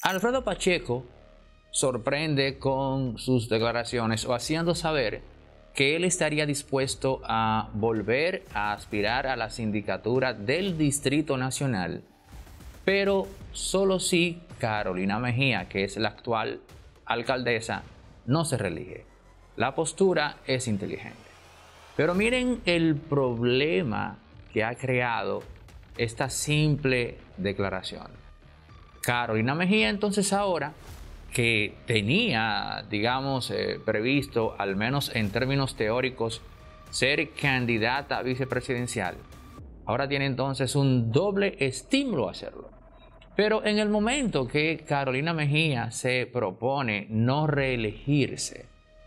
Alfredo Pacheco sorprende con sus declaraciones o haciendo saber que él estaría dispuesto a volver a aspirar a la sindicatura del Distrito Nacional, pero solo si Carolina Mejía, que es la actual alcaldesa, no se reelige. La postura es inteligente. Pero miren el problema que ha creado esta simple declaración. Carolina Mejía entonces ahora, que tenía, digamos, previsto, al menos en términos teóricos, ser candidata a vicepresidencial, ahora tiene entonces un doble estímulo a hacerlo. Pero en el momento que Carolina Mejía se propone no reelegirse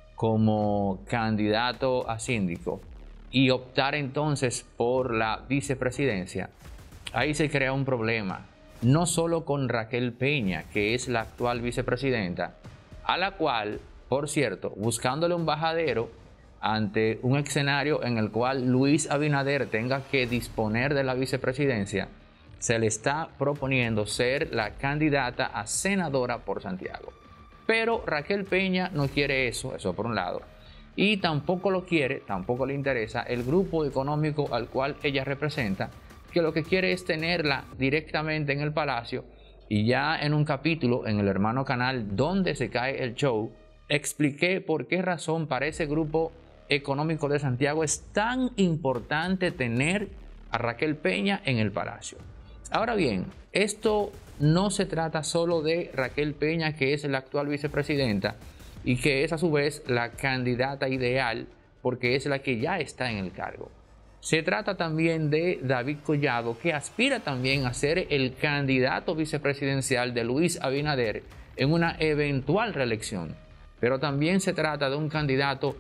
como candidato a síndico y optar entonces por la vicepresidencia, ahí se crea un problema. No solo con Raquel Peña, que es la actual vicepresidenta, a la cual, por cierto, buscándole un bajadero ante un escenario en el cual Luis Abinader tenga que disponer de la vicepresidencia, se le está proponiendo ser la candidata a senadora por Santiago. Pero Raquel Peña no quiere eso por un lado. Y tampoco lo quiere, tampoco le interesa el grupo económico al cual ella representa, que lo que quiere es tenerla directamente en el Palacio. Y ya en un capítulo en el hermano canal Donde se cae el show, expliqué por qué razón para ese grupo económico de Santiago es tan importante tener a Raquel Peña en el Palacio. Ahora bien, esto no se trata solo de Raquel Peña, que es la actual vicepresidenta y que es a su vez la candidata ideal porque es la que ya está en el cargo. Se trata también de David Collado, que aspira también a ser el candidato vicepresidencial de Luis Abinader en una eventual reelección. Pero también se trata de un candidato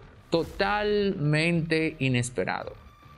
totalmente inesperado.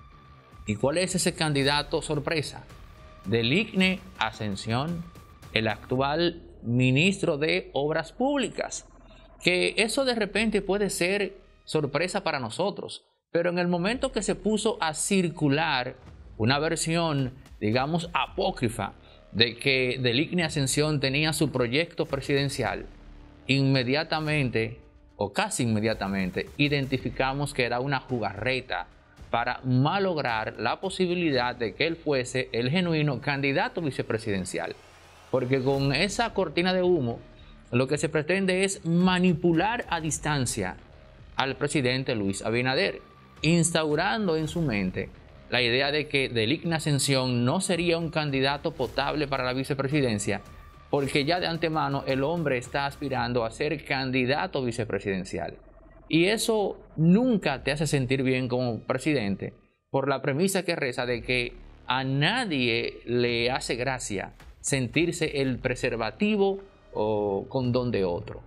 ¿Y cuál es ese candidato sorpresa? Deligne Ascensión, el actual ministro de Obras Públicas. Que eso de repente puede ser sorpresa para nosotros. Pero en el momento que se puso a circular una versión, digamos, apócrifa de que Deligne Ascensión tenía su proyecto presidencial, inmediatamente o casi inmediatamente identificamos que era una jugarreta para malograr la posibilidad de que él fuese el genuino candidato vicepresidencial. Porque con esa cortina de humo lo que se pretende es manipular a distancia al presidente Luis Abinader, instaurando en su mente la idea de que Deligne Ascensión no sería un candidato potable para la vicepresidencia, porque ya de antemano el hombre está aspirando a ser candidato vicepresidencial. Y eso nunca te hace sentir bien como presidente, por la premisa que reza de que a nadie le hace gracia sentirse el preservativo o condón de otro.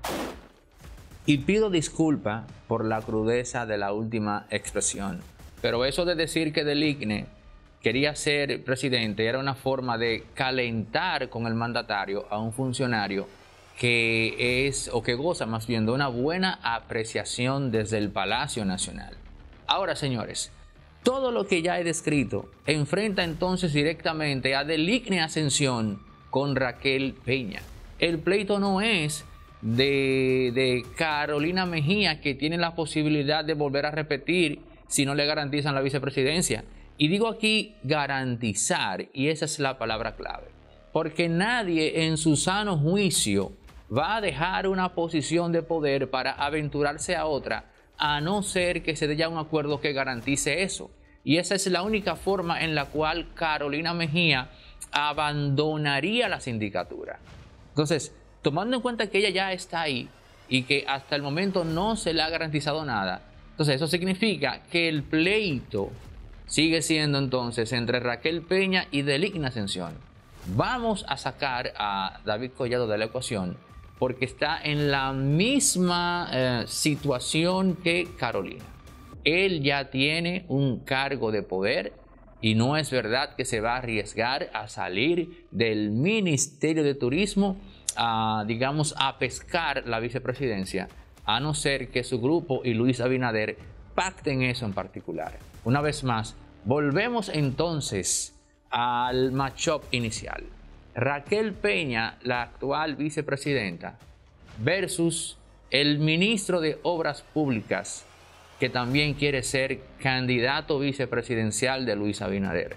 Y pido disculpa por la crudeza de la última expresión, pero eso de decir que Deligne quería ser presidente era una forma de calentar con el mandatario a un funcionario que es, o que goza más bien, de una buena apreciación desde el Palacio Nacional. Ahora, señores, todo lo que ya he descrito enfrenta entonces directamente a Deligne Ascensión con Raquel Peña. El pleito no es de Carolina Mejía, que tiene la posibilidad de volver a repetir si no le garantizan la vicepresidencia. Y digo aquí garantizar, y esa es la palabra clave, porque nadie en su sano juicio va a dejar una posición de poder para aventurarse a otra, a no ser que se dé ya un acuerdo que garantice eso. Y esa es la única forma en la cual Carolina Mejía abandonaría la sindicatura. Entonces, tomando en cuenta que ella ya está ahí y que hasta el momento no se le ha garantizado nada, entonces eso significa que el pleito sigue siendo entonces entre Raquel Peña y Deligne Ascensión. Vamos a sacar a David Collado de la ecuación porque está en la misma situación que Carolina. Él ya tiene un cargo de poder y no es verdad que se va a arriesgar a salir del Ministerio de Turismo digamos, a pescar la vicepresidencia, a no ser que su grupo y Luis Abinader pacten eso en particular. Una vez más, volvemos entonces al matchup inicial. Raquel Peña, la actual vicepresidenta, versus el ministro de Obras Públicas, que también quiere ser candidato vicepresidencial de Luis Abinader.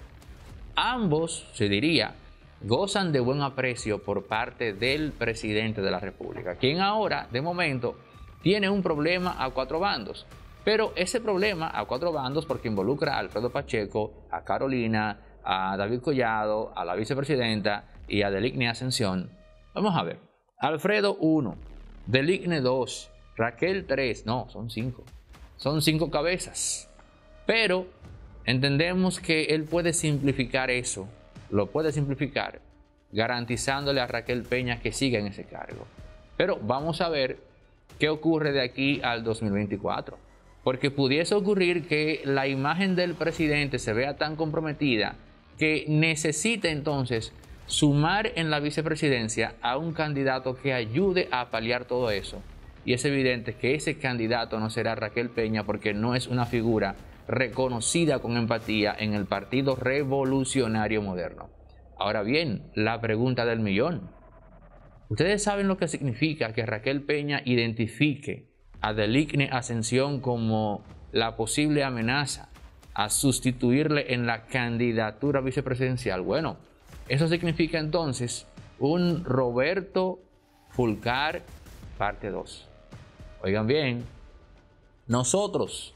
Ambos, se diría, gozan de buen aprecio por parte del presidente de la República, quien ahora, de momento, tiene un problema a cuatro bandos. Pero ese problema a cuatro bandos porque involucra a Alfredo Pacheco, a Carolina, a David Collado, a la vicepresidenta y a Deligne Ascensión. Vamos a ver. Alfredo 1, Deligne 2, Raquel 3, no, son 5. Son 5 cabezas. Pero entendemos que él puede simplificar eso. Lo puede simplificar garantizándole a Raquel Peña que siga en ese cargo. Pero vamos a ver qué ocurre de aquí al 2024. Porque pudiese ocurrir que la imagen del presidente se vea tan comprometida que necesite entonces sumar en la vicepresidencia a un candidato que ayude a paliar todo eso. Y es evidente que ese candidato no será Raquel Peña porque no es una figura reconocida con empatía en el Partido Revolucionario Moderno. Ahora bien, la pregunta del millón. ¿Ustedes saben lo que significa que Raquel Peña identifique a Deligne Ascensión como la posible amenaza a sustituirle en la candidatura vicepresidencial? Bueno, eso significa entonces un Roberto Fulcar parte 2. Oigan bien, nosotros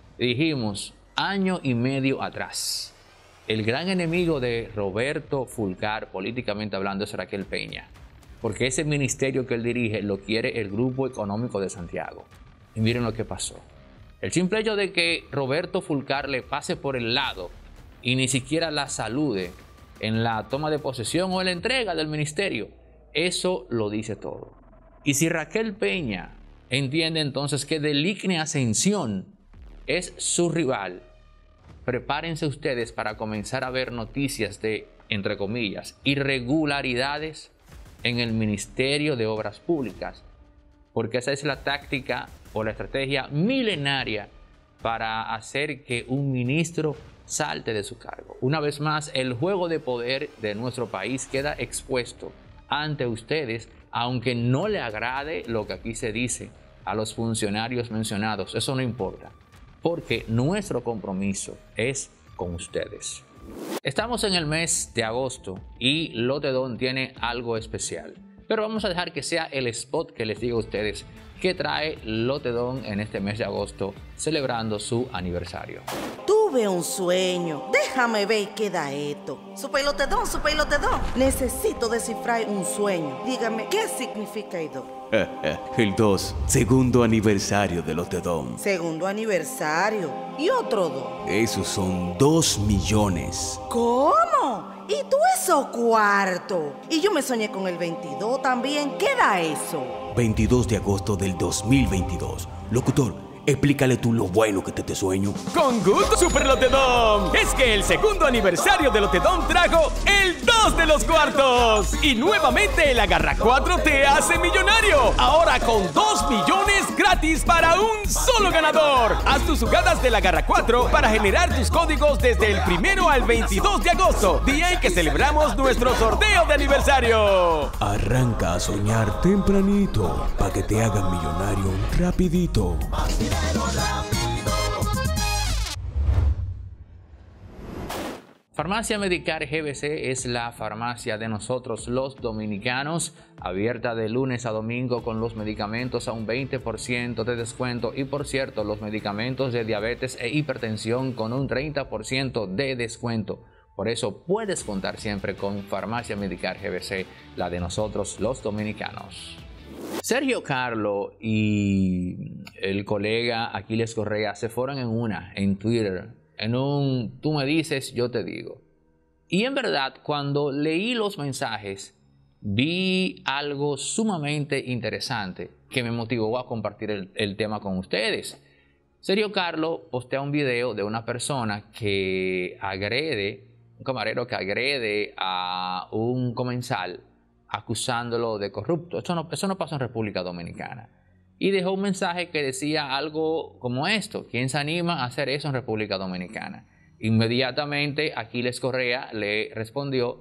dijimos año y medio atrás, el gran enemigo de Roberto Fulcar, políticamente hablando, es Raquel Peña, porque ese ministerio que él dirige lo quiere el Grupo Económico de Santiago. Y miren lo que pasó. El simple hecho de que Roberto Fulcar le pase por el lado y ni siquiera la salude en la toma de posesión o en la entrega del ministerio, eso lo dice todo. Y si Raquel Peña entiende entonces que Deligne Ascensión es su rival, prepárense ustedes para comenzar a ver noticias de, entre comillas, irregularidades en el Ministerio de Obras Públicas, porque esa es la táctica o la estrategia milenaria para hacer que un ministro salte de su cargo. Una vez más, el juego de poder de nuestro país queda expuesto ante ustedes, aunque no le agrade lo que aquí se dice a los funcionarios mencionados. Eso no importa, porque nuestro compromiso es con ustedes. Estamos en el mes de agosto y Lotedom tiene algo especial, pero vamos a dejar que sea el spot que les diga a ustedes qué trae Lotedom en este mes de agosto celebrando su aniversario. Tuve un sueño, déjame ver qué da esto. Super Lotedom, necesito descifrar un sueño. Dígame, ¿qué significa esto? El 2, segundo aniversario de Lotedom. Segundo aniversario. ¿Y otro 2? Esos son 2 millones. ¿Cómo? ¿Y tú eso cuarto? Y yo me soñé con el 22 también. ¿Qué da eso? 22 de agosto del 2022. Locutor, explícale tú lo bueno que te sueño. Con gusto, Super Lotedom. Es que el segundo aniversario de Lotedom trajo el 2 de los cuartos. Y nuevamente el Agarra 4 te hace millonario. Ahora con 2 millones gratis para un solo ganador. Haz tus jugadas del Agarra 4 para generar tus códigos desde el 1 al 22 de agosto, día en que celebramos nuestro sorteo de aniversario. Arranca a soñar tempranito para que te hagan millonario rapidito. Farmacia Medicar GBC es la farmacia de nosotros los dominicanos, abierta de lunes a domingo con los medicamentos a un 20% de descuento y, por cierto, los medicamentos de diabetes e hipertensión con un 30% de descuento. Por eso puedes contar siempre con Farmacia Medicar GBC, la de nosotros los dominicanos. Sergio Carlo y el colega Aquiles Correa se fueron en Twitter, en un tú me dices, yo te digo. Y en verdad, cuando leí los mensajes, vi algo sumamente interesante que me motivó a compartir el tema con ustedes. Sergio Carlo postea un video de una persona que un camarero que agrede a un comensal acusándolo de corrupto. Eso no pasa en República Dominicana. Y dejó un mensaje que decía algo como esto: ¿quién se anima a hacer eso en República Dominicana? Inmediatamente Aquiles Correa le respondió: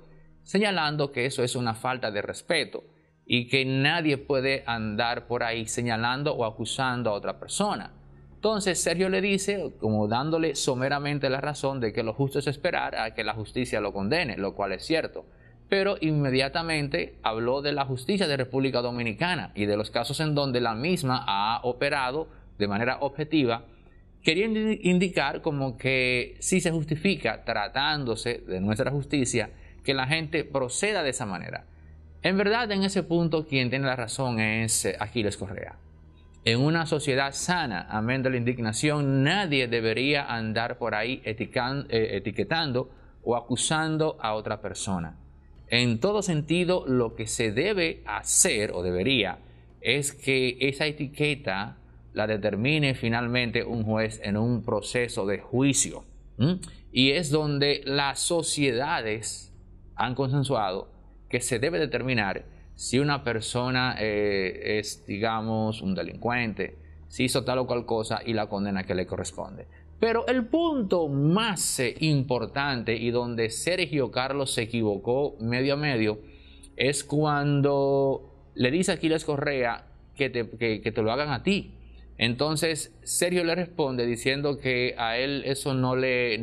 señalando que eso es una falta de respeto y que nadie puede andar por ahí señalando o acusando a otra persona. Entonces Sergio le dice, como dándole someramente la razón de que lo justo es esperar a que la justicia lo condene, lo cual es cierto. Pero inmediatamente habló de la justicia de República Dominicana y de los casos en donde la misma ha operado de manera objetiva, queriendo indicar como que sí se justifica, tratándose de nuestra justicia, que la gente proceda de esa manera. En verdad, en ese punto, quien tiene la razón es Aquiles Correa. En una sociedad sana, amén de la indignación, nadie debería andar por ahí etiquetando o acusando a otra persona. En todo sentido, lo que se debe hacer o debería es que esa etiqueta la determine finalmente un juez en un proceso de juicio. Y es donde las sociedades han consensuado que se debe determinar si una persona es, digamos, un delincuente, si hizo tal o cual cosa y la condena que le corresponde. Pero el punto más importante y donde Sergio Carlos se equivocó medio a medio es cuando le dice a Aquiles Correa que te lo hagan a ti. Entonces Sergio le responde diciendo que a él eso no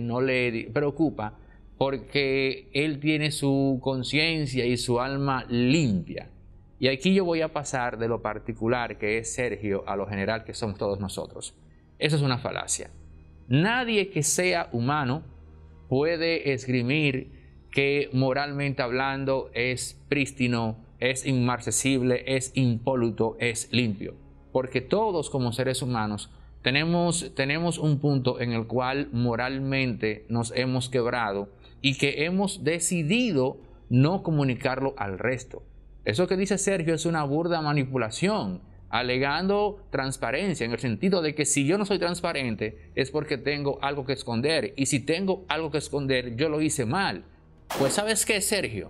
le preocupa porque él tiene su conciencia y su alma limpia. Y aquí yo voy a pasar de lo particular que es Sergio a lo general que somos todos nosotros. Eso es una falacia. Nadie que sea humano puede esgrimir que moralmente hablando es prístino, es inmarcesible, es impoluto, es limpio. Porque todos como seres humanos tenemos un punto en el cual moralmente nos hemos quebrado y que hemos decidido no comunicarlo al resto. Eso que dice Sergio es una burda manipulación, alegando transparencia en el sentido de que si yo no soy transparente es porque tengo algo que esconder, y si tengo algo que esconder yo lo hice mal. Pues ¿sabes qué, Sergio?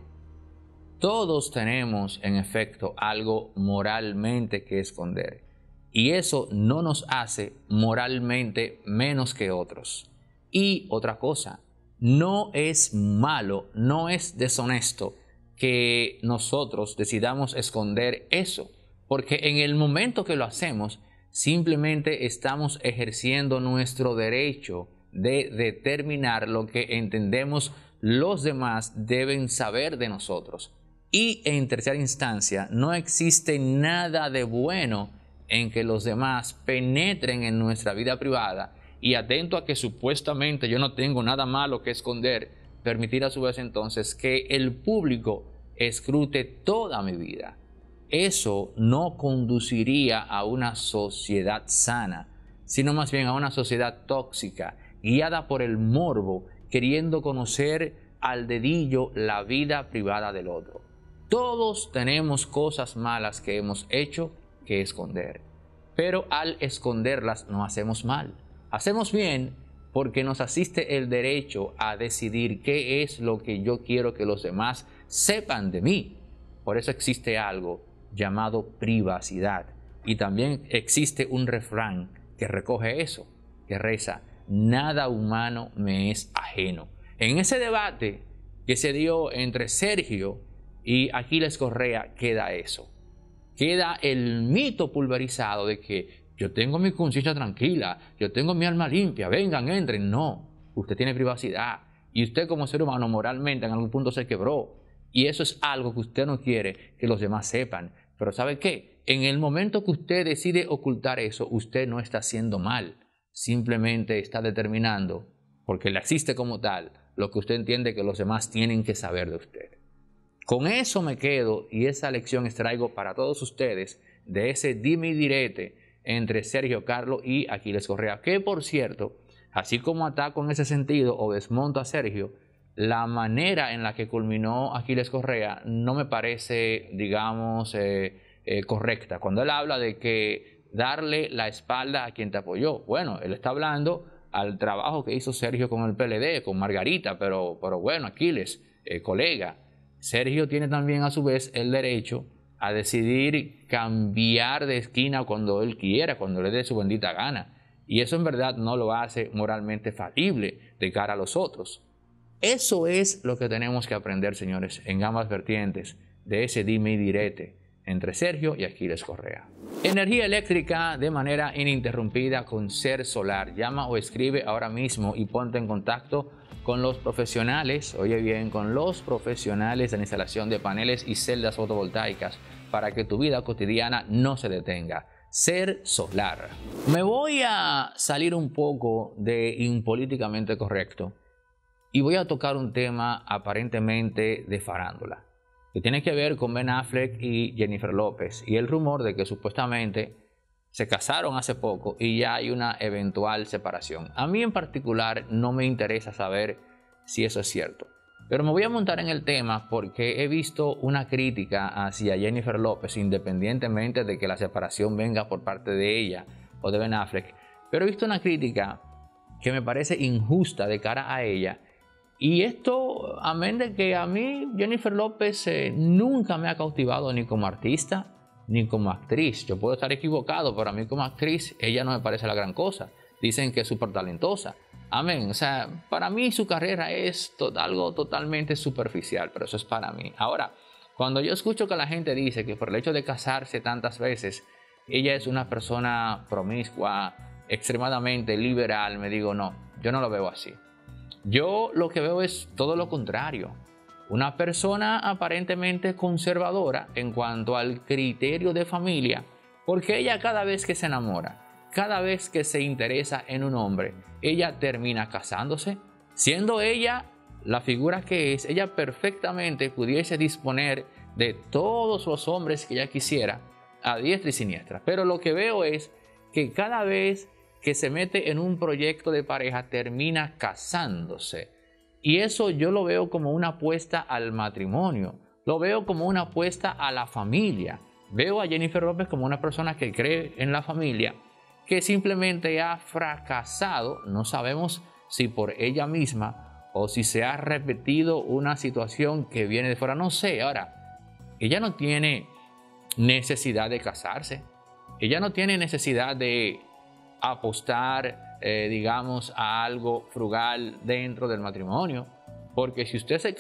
Todos tenemos en efecto algo moralmente que esconder, y eso no nos hace moralmente menos que otros. Y otra cosa, no es malo, no es deshonesto que nosotros decidamos esconder eso, porque en el momento que lo hacemos, simplemente estamos ejerciendo nuestro derecho de determinar lo que entendemos los demás deben saber de nosotros. Y en tercera instancia, no existe nada de bueno en que los demás penetren en nuestra vida privada y, atento a que supuestamente yo no tengo nada malo que esconder, permitir a su vez entonces que el público escrute toda mi vida. Eso no conduciría a una sociedad sana, sino más bien a una sociedad tóxica, guiada por el morbo, queriendo conocer al dedillo la vida privada del otro. Todos tenemos cosas malas que hemos hecho que esconder, pero al esconderlas no hacemos mal. Hacemos bien porque nos asiste el derecho a decidir qué es lo que yo quiero que los demás sepan de mí. Por eso existe algo llamado privacidad. Y también existe un refrán que recoge eso, que reza: nada humano me es ajeno. En ese debate que se dio entre Sergio y Aquiles Correa queda eso. Queda el mito pulverizado de que yo tengo mi conciencia tranquila, yo tengo mi alma limpia, vengan, entren. No, usted tiene privacidad y usted como ser humano moralmente en algún punto se quebró, y eso es algo que usted no quiere que los demás sepan. Pero ¿sabe qué? En el momento que usted decide ocultar eso, usted no está haciendo mal, simplemente está determinando, porque le existe como tal, lo que usted entiende que los demás tienen que saber de usted. Con eso me quedo, y esa lección extraigo para todos ustedes de ese dime y direte entre Sergio Carlos y Aquiles Correa, que por cierto, así como ataco en ese sentido o desmonto a Sergio, la manera en la que culminó Aquiles Correa no me parece, digamos, correcta. Cuando él habla de que darle la espalda a quien te apoyó, bueno, él está hablando al trabajo que hizo Sergio con el PLD, con Margarita, pero bueno, Aquiles, colega, Sergio tiene también a su vez el derecho a decidir cambiar de esquina cuando él quiera, cuando le dé su bendita gana. Y eso en verdad no lo hace moralmente falible de cara a los otros. Eso es lo que tenemos que aprender, señores, en ambas vertientes de ese dime y direte entre Sergio y Aquiles Correa. Energía eléctrica de manera ininterrumpida con Ser Solar. Llama o escribe ahora mismo y ponte en contacto con los profesionales, oye bien, con los profesionales de la instalación de paneles y celdas fotovoltaicas para que tu vida cotidiana no se detenga. Ser Solar. Me voy a salir un poco de impolíticamente correcto y voy a tocar un tema aparentemente de farándula, que tiene que ver con Ben Affleck y Jennifer López y el rumor de que supuestamente se casaron hace poco y ya hay una eventual separación. A mí en particular no me interesa saber si eso es cierto, pero me voy a montar en el tema porque he visto una crítica hacia Jennifer López independientemente de que la separación venga por parte de ella o de Ben Affleck, pero he visto una crítica que me parece injusta de cara a ella. Y esto, amén de que a mí Jennifer López nunca me ha cautivado ni como artista ni como actriz. Yo puedo estar equivocado, pero a mí como actriz ella no me parece la gran cosa. Dicen que es súper talentosa. Amén. O sea, para mí su carrera es algo totalmente superficial, pero eso es para mí. Ahora, cuando yo escucho que la gente dice que por el hecho de casarse tantas veces, ella es una persona promiscua, extremadamente liberal, me digo, no, yo no lo veo así. Yo lo que veo es todo lo contrario. Una persona aparentemente conservadora en cuanto al criterio de familia, porque ella cada vez que se enamora, cada vez que se interesa en un hombre, ella termina casándose. Siendo ella la figura que es, ella perfectamente pudiese disponer de todos los hombres que ella quisiera, a diestra y siniestra. Pero lo que veo es que cada vez que se mete en un proyecto de pareja termina casándose. Y eso yo lo veo como una apuesta al matrimonio, lo veo como una apuesta a la familia. Veo a Jennifer López como una persona que cree en la familia, que simplemente ha fracasado, no sabemos si por ella misma o si se ha repetido una situación que viene de fuera, no sé. Ahora, ella no tiene necesidad de casarse, ella no tiene necesidad de apostar, digamos, a algo frugal dentro del matrimonio, porque si usted se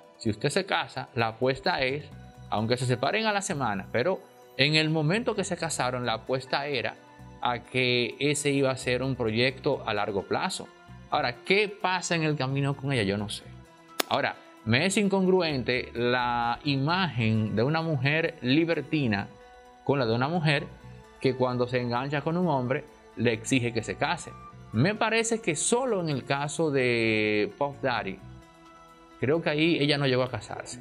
casa, la apuesta es, aunque se separen a la semana, pero en el momento que se casaron, la apuesta era a que ese iba a ser un proyecto a largo plazo. Ahora, ¿qué pasa en el camino con ella? Yo no sé. Ahora, me es incongruente la imagen de una mujer libertina con la de una mujer que cuando se engancha con un hombre le exige que se case. Me parece que solo en el caso de Puff Daddy, creo que ahí ella no llegó a casarse.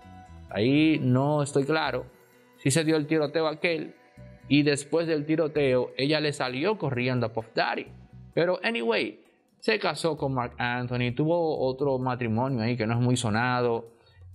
Ahí no estoy claro si se dio el tiroteo aquel y después del tiroteo ella le salió corriendo a Puff Daddy. Pero anyway, se casó con Marc Anthony, tuvo otro matrimonio ahí que no es muy sonado,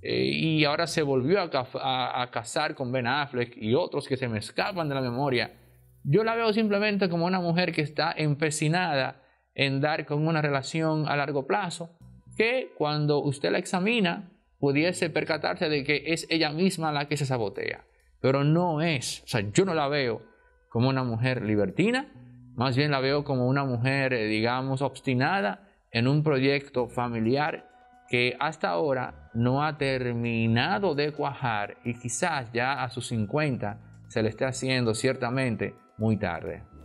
y ahora se volvió a casar con Ben Affleck y otros que se me escapan de la memoria. Yo la veo simplemente como una mujer que está empecinada en dar con una relación a largo plazo, que cuando usted la examina pudiese percatarse de que es ella misma la que se sabotea. Pero no es, o sea, yo no la veo como una mujer libertina, más bien la veo como una mujer, digamos, obstinada en un proyecto familiar que hasta ahora no ha terminado de cuajar y quizás ya a sus 50 se le esté haciendo ciertamente muy tarde.